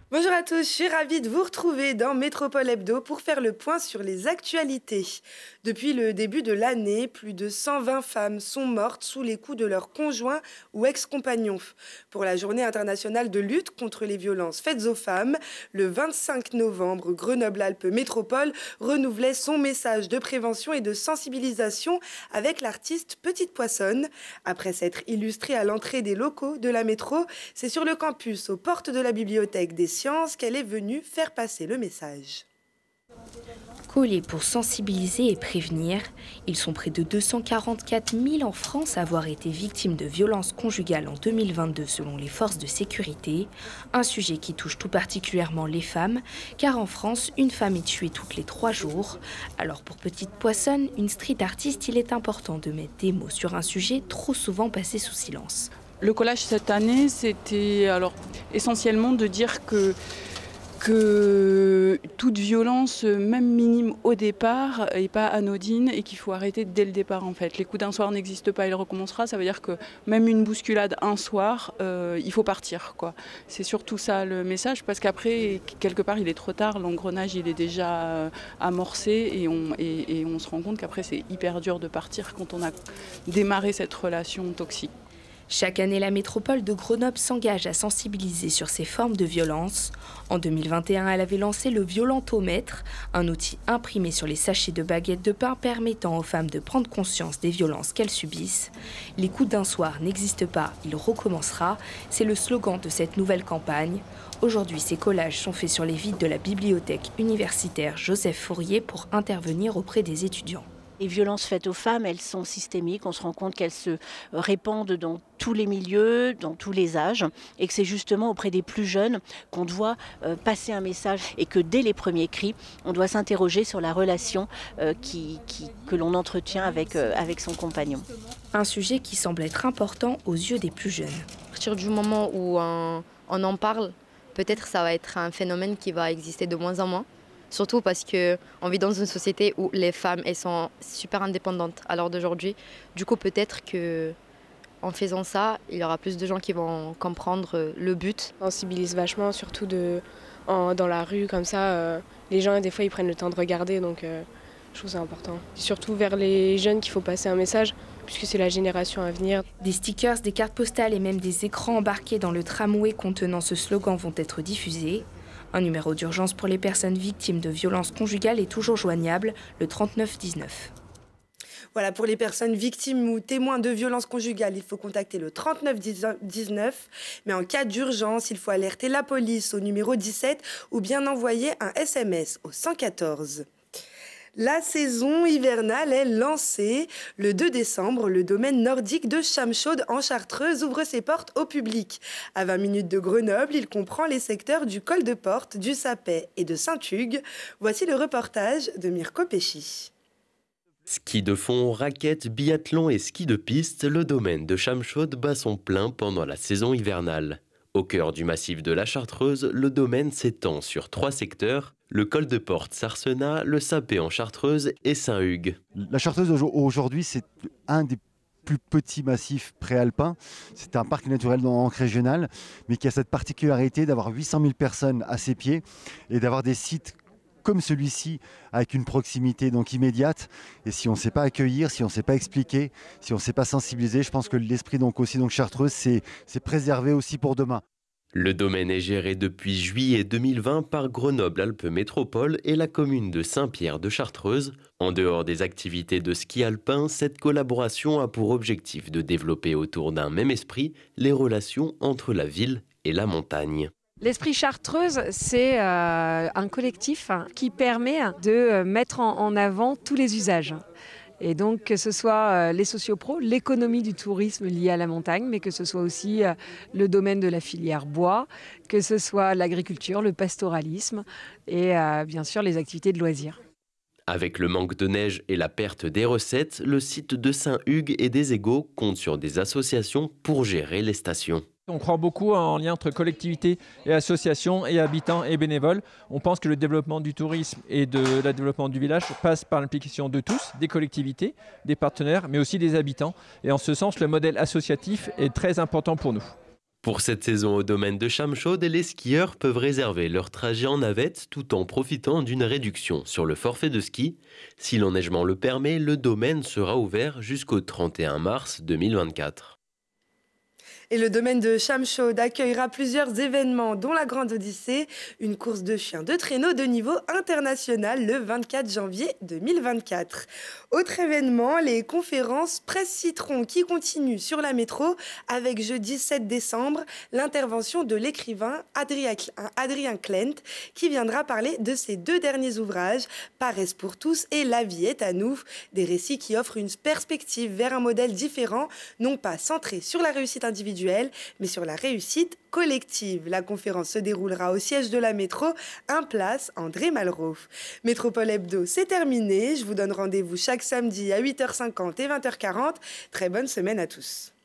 Bonjour à tous, je suis ravie de vous retrouver dans Métropole Hebdo pour faire le point sur les actualités. Depuis le début de l'année, plus de 120 femmes sont mortes sous les coups de leurs conjoints ou ex-compagnons. Pour la journée internationale de lutte contre les violences faites aux femmes, le 25 novembre, Grenoble-Alpes Métropole renouvelait son message de prévention et de sensibilisation avec l'artiste Petite Poissonne. Après s'être illustrée à l'entrée des locaux de la métro, c'est sur le campus, aux portes de la bibliothèque des Sciences, qu'elle est venue faire passer le message. Collés pour sensibiliser et prévenir, ils sont près de 244 000 en France à avoir été victimes de violences conjugales en 2022 selon les forces de sécurité. Un sujet qui touche tout particulièrement les femmes, car en France, une femme est tuée toutes les 3 jours. Alors pour Petite Poissonne, une street artiste, il est important de mettre des mots sur un sujet trop souvent passé sous silence. Le collage cette année, c'était essentiellement de dire que toute violence, même minime au départ, n'est pas anodine et qu'il faut arrêter dès le départ en fait. Les coups d'un soir n'existent pas, il recommencera, ça veut dire que même une bousculade un soir, il faut partir, quoi. C'est surtout ça le message, parce qu'après, quelque part, il est trop tard, l'engrenage il est déjà amorcé et on se rend compte qu'après c'est hyper dur de partir quand on a démarré cette relation toxique. Chaque année, la métropole de Grenoble s'engage à sensibiliser sur ces formes de violence. En 2021, elle avait lancé le violentomètre, un outil imprimé sur les sachets de baguettes de pain permettant aux femmes de prendre conscience des violences qu'elles subissent. Les coups d'un soir n'existent pas, il recommencera. C'est le slogan de cette nouvelle campagne. Aujourd'hui, ces collages sont faits sur les vitres de la bibliothèque universitaire Joseph Fourier pour intervenir auprès des étudiants. Les violences faites aux femmes, elles sont systémiques. On se rend compte qu'elles se répandent dans tous les milieux, dans tous les âges, et que c'est justement auprès des plus jeunes qu'on doit passer un message et que dès les premiers cris, on doit s'interroger sur la relation que l'on entretient avec son compagnon. Un sujet qui semble être important aux yeux des plus jeunes. À partir du moment où on en parle, peut-être ça va être un phénomène qui va exister de moins en moins. Surtout parce qu'on vit dans une société où les femmes elles sont super indépendantes à l'heure d'aujourd'hui. Du coup, peut-être qu'en faisant ça, il y aura plus de gens qui vont comprendre le but. On sensibilise vachement, surtout dans la rue, comme ça. Les gens, des fois, ils prennent le temps de regarder, donc je trouve ça important. Surtout vers les jeunes qu'il faut passer un message, puisque c'est la génération à venir. Des stickers, des cartes postales et même des écrans embarqués dans le tramway contenant ce slogan vont être diffusés. Un numéro d'urgence pour les personnes victimes de violences conjugales est toujours joignable, le 3919. Voilà, pour les personnes victimes ou témoins de violences conjugales, il faut contacter le 3919. Mais en cas d'urgence, il faut alerter la police au numéro 17 ou bien envoyer un SMS au 114. La saison hivernale est lancée. Le 2 décembre, le domaine nordique de Chamchaude en Chartreuse ouvre ses portes au public. À 20 minutes de Grenoble, il comprend les secteurs du Col de Porte, du Sapet et de Saint-Hugues. Voici le reportage de Mirko Péchy. Ski de fond, raquettes, biathlon et ski de piste, le domaine de Chamchaude bat son plein pendant la saison hivernale. Au cœur du massif de la Chartreuse, le domaine s'étend sur 3 secteurs, le col de Porte Sarcenat, le Sapet en Chartreuse et Saint-Hugues. La Chartreuse aujourd'hui, c'est un des plus petits massifs préalpins. C'est un parc naturel donc régional, mais qui a cette particularité d'avoir 800 000 personnes à ses pieds et d'avoir des sites comme celui-ci, avec une proximité donc immédiate. Et si on ne sait pas accueillir, si on ne sait pas expliquer, si on ne sait pas sensibiliser, je pense que l'esprit donc aussi donc Chartreuse, c'est préservé aussi pour demain. Le domaine est géré depuis juillet 2020 par Grenoble-Alpes Métropole et la commune de Saint-Pierre de Chartreuse. En dehors des activités de ski alpin, cette collaboration a pour objectif de développer autour d'un même esprit les relations entre la ville et la montagne. L'Esprit Chartreuse, c'est un collectif qui permet de mettre en avant tous les usages. Et donc que ce soit les sociopros, l'économie du tourisme liée à la montagne, mais que ce soit aussi le domaine de la filière bois, que ce soit l'agriculture, le pastoralisme et bien sûr les activités de loisirs. Avec le manque de neige et la perte des recettes, le site de Saint-Hugues et des Égaux compte sur des associations pour gérer les stations. On croit beaucoup en lien entre collectivités et associations et habitants et bénévoles. On pense que le développement du tourisme et le développement du village passe par l'implication de tous, des collectivités, des partenaires, mais aussi des habitants. Et en ce sens, le modèle associatif est très important pour nous. Pour cette saison au domaine de Chamchaude, les skieurs peuvent réserver leur trajet en navette tout en profitant d'une réduction sur le forfait de ski. Si l'enneigement le permet, le domaine sera ouvert jusqu'au 31 mars 2024. Et le domaine de Chamchaude accueillera plusieurs événements, dont la Grande Odyssée, une course de chiens de traîneau de niveau international le 24 janvier 2024. Autre événement, les conférences Presse Citron qui continuent sur la métro avec jeudi 7 décembre l'intervention de l'écrivain Adrien Klent qui viendra parler de ses 2 derniers ouvrages, Paresse pour tous et La vie est à nous, des récits qui offrent une perspective vers un modèle différent, non pas centré sur la réussite individuelle, mais sur la réussite collective. La conférence se déroulera au siège de la métro, 1 place André Malraux. Métropole Hebdo, c'est terminé. Je vous donne rendez-vous chaque samedi à 8h50 et 20h40. Très bonne semaine à tous.